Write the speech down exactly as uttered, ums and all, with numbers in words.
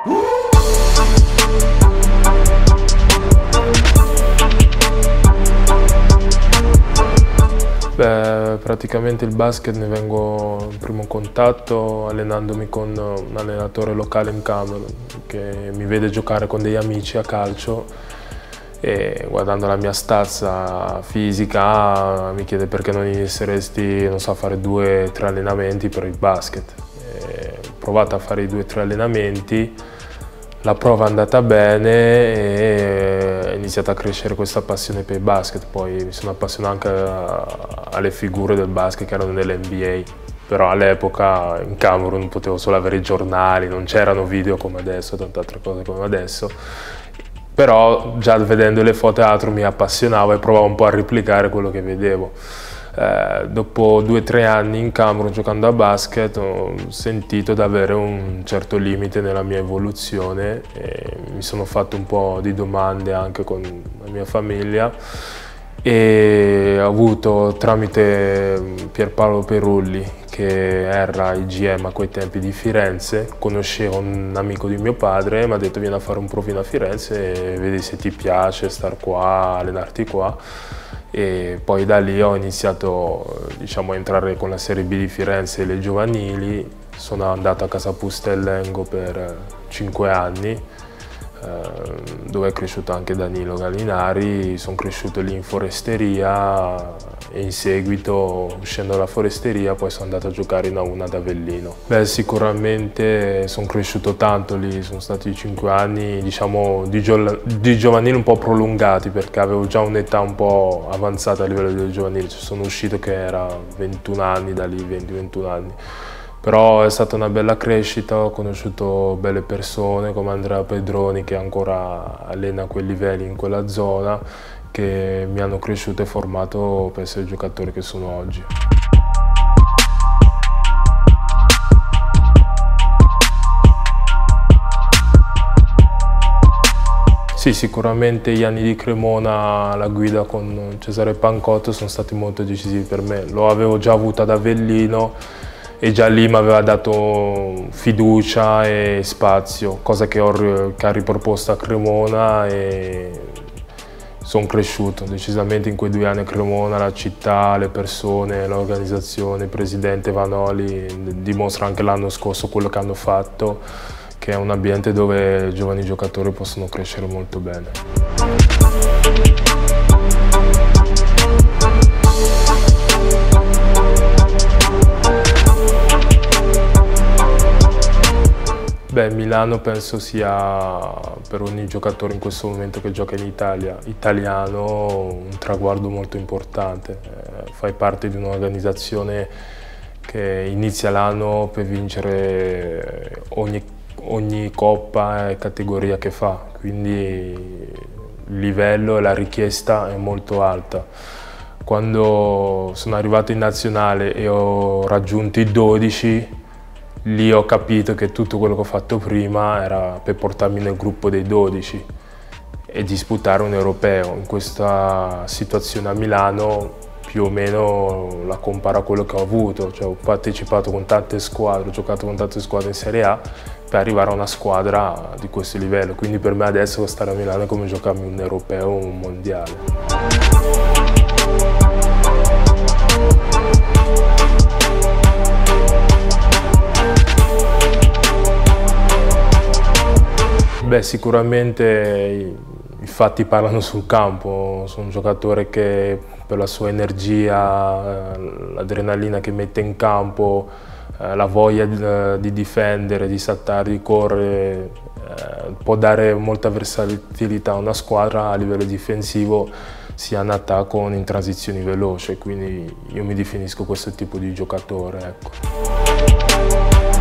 Beh, praticamente il basket ne vengo in primo contatto allenandomi con un allenatore locale in Camerun che mi vede giocare con degli amici a calcio e guardando la mia stazza fisica mi chiede perché non inizieresti, non so, a fare due o tre allenamenti per il basket. E ho provato a fare i due o tre allenamenti, la prova è andata bene e è iniziata a crescere questa passione per il basket. Poi mi sono appassionato anche alle figure del basket che erano nell'N B A. Però all'epoca in Camerun potevo solo avere i giornali, non c'erano video come adesso, tante altre cose come adesso. Però già vedendo le foto e altro mi appassionavo e provavo un po' a replicare quello che vedevo. Eh, dopo due o tre anni in Camerun giocando a basket ho sentito di avere un certo limite nella mia evoluzione e mi sono fatto un po' di domande anche con la mia famiglia e ho avuto tramite Pierpaolo Perulli, che era il G M a quei tempi di Firenze, conoscevo un amico di mio padre e mi ha detto vieni a fare un provino a Firenze e vedi se ti piace star qua, allenarti qua. E poi da lì ho iniziato, diciamo, a entrare con la Serie B di Firenze e le giovanili. Sono andato a Casa Pustellengo per cinque anni, dove è cresciuto anche Danilo Gallinari. Sono cresciuto lì in foresteria e in seguito, uscendo dalla foresteria, poi sono andato a giocare in A uno ad Avellino. Beh, sicuramente sono cresciuto tanto lì, sono stati cinque anni, diciamo, di, gio di giovanili un po' prolungati, perché avevo già un'età un po' avanzata a livello del giovanile. Ci sono uscito che era ventuno anni, da lì venti ventuno anni. Però è stata una bella crescita, ho conosciuto belle persone come Andrea Pedroni, che ancora allena a quei livelli in quella zona, che mi hanno cresciuto e formato per essere il giocatore che sono oggi. Sì, sicuramente gli anni di Cremona alla guida con Cesare Pancotto sono stati molto decisivi per me. Lo avevo già avuto ad Avellino e già lì mi aveva dato fiducia e spazio, cosa che ho, che ha riproposto a Cremona, e sono cresciuto decisamente in quei due anni a Cremona. La città, le persone, l'organizzazione, il presidente Vanoli dimostra anche l'anno scorso quello che hanno fatto, che è un ambiente dove giovani giocatori possono crescere molto bene. Beh, Milano penso sia per ogni giocatore in questo momento che gioca in Italia, italiano, un traguardo molto importante. Eh, fai parte di un'organizzazione che inizia l'anno per vincere ogni, ogni coppa e categoria che fa, quindi il livello e la richiesta è molto alta. Quando sono arrivato in nazionale e ho raggiunto i dodici, lì ho capito che tutto quello che ho fatto prima era per portarmi nel gruppo dei dodici e disputare un europeo. In questa situazione a Milano più o meno la comparo a quello che ho avuto, cioè ho partecipato con tante squadre, ho giocato con tante squadre in Serie A per arrivare a una squadra di questo livello, quindi per me adesso stare a Milano è come giocarmi un europeo o un mondiale. Beh, sicuramente i fatti parlano sul campo. Sono un giocatore che per la sua energia, l'adrenalina che mette in campo, la voglia di difendere, di saltare, di correre, può dare molta versatilità a una squadra a livello difensivo, sia in attacco o in transizioni veloci, quindi io mi definisco questo tipo di giocatore, ecco.